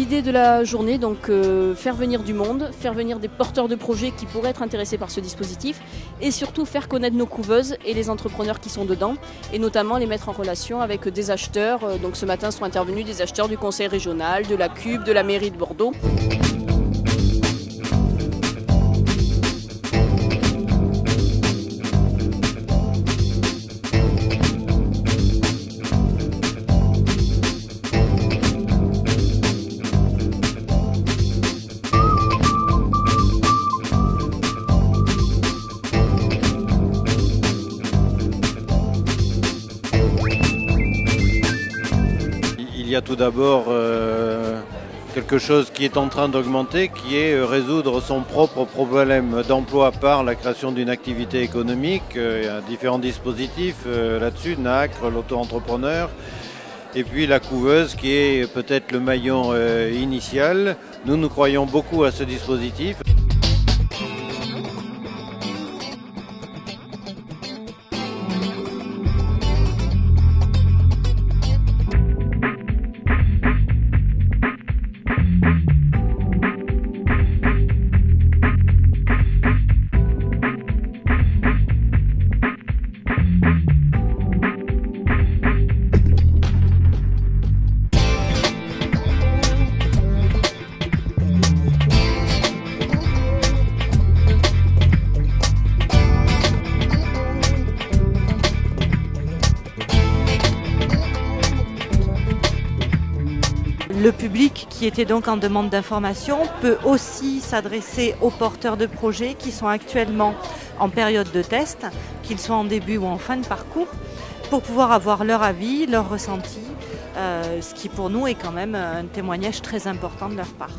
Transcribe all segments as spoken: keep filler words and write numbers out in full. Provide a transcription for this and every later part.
L'idée de la journée, donc euh, faire venir du monde, faire venir des porteurs de projets qui pourraient être intéressés par ce dispositif et surtout faire connaître nos couveuses et les entrepreneurs qui sont dedans et notamment les mettre en relation avec des acheteurs. Donc ce matin sont intervenus des acheteurs du conseil régional, de la C U B, de la mairie de Bordeaux. Il y a tout d'abord euh, quelque chose qui est en train d'augmenter, qui est euh, résoudre son propre problème d'emploi par la création d'une activité économique. Euh, il y a différents dispositifs euh, là-dessus, Nacre, l'auto-entrepreneur, et puis la couveuse qui est peut-être le maillon euh, initial. Nous, nous croyons beaucoup à ce dispositif. Le public qui était donc en demande d'information peut aussi s'adresser aux porteurs de projets qui sont actuellement en période de test, qu'ils soient en début ou en fin de parcours, pour pouvoir avoir leur avis, leur ressenti, euh, ce qui pour nous est quand même un témoignage très important de leur part.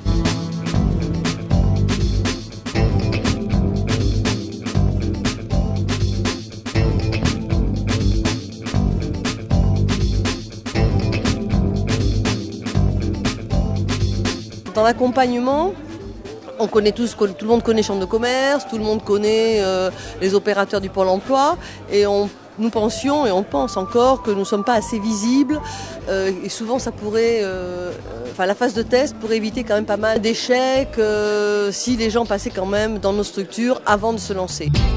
Dans l'accompagnement, on connaît tous, tout le monde connaît Chambre de commerce, tout le monde connaît euh, les opérateurs du Pôle emploi et on, nous pensions et on pense encore que nous ne sommes pas assez visibles euh, et souvent ça pourrait, euh, enfin la phase de test pourrait éviter quand même pas mal d'échecs euh, si les gens passaient quand même dans nos structures avant de se lancer.